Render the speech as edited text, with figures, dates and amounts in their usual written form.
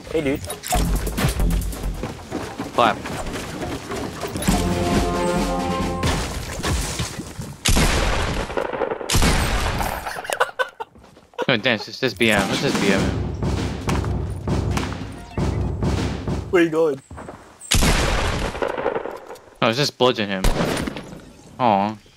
Hey, dude. Clap. No, dance. It's just BM. Let's just BM him. Where you going? No, it's just bludgeon him. Aw.